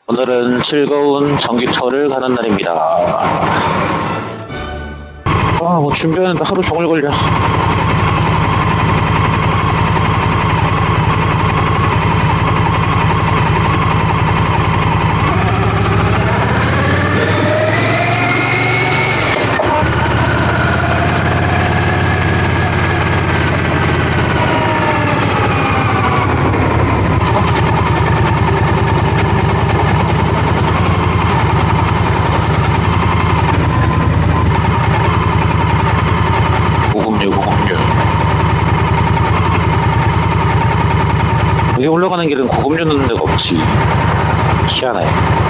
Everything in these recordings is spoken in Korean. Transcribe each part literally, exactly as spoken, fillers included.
오늘은 즐거운 정기 투어를 가는 날입니다. 아, 뭐 준비하는데 하루 종일 걸려. 여기 올라가는 길은 고급류 넣는 데가 없지. 희한해.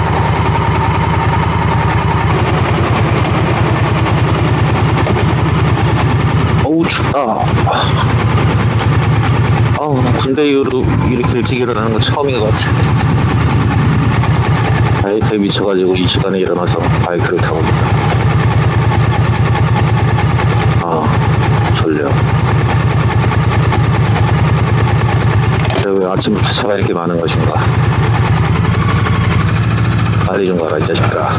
어우 춥다. 아우 군대 이후로 이렇게 일찍 일어나는 건 처음인 것 같아. 바이크에 미쳐가지고 이 시간에 일어나서 바이크를 타고 있다. 아 졸려. 왜 아침부터 차가 이렇게 많은 것인가. 빨리 좀 가라 이 자식들아.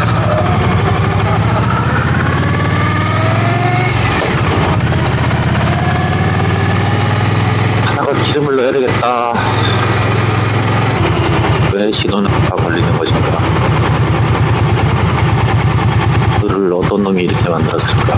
하나가 기름을 넣어야 되겠다. 왜 신호는 다 걸리는 것인가. 그를 어떤 놈이 이렇게 만들었을까.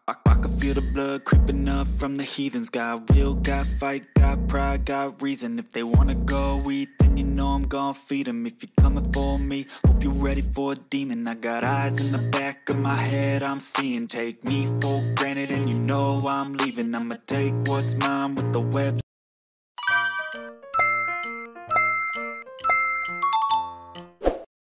I, I can feel the blood creeping up from the heathens. Got will, got fight, got pride, got reason. If they wanna go eat, then you know I'm gon' feed them. If you're coming for me, hope you're ready for a demon. I got eyes in the back of my head, I'm seeing. Take me for granted and you know I'm leaving. I'ma take what's mine with the web.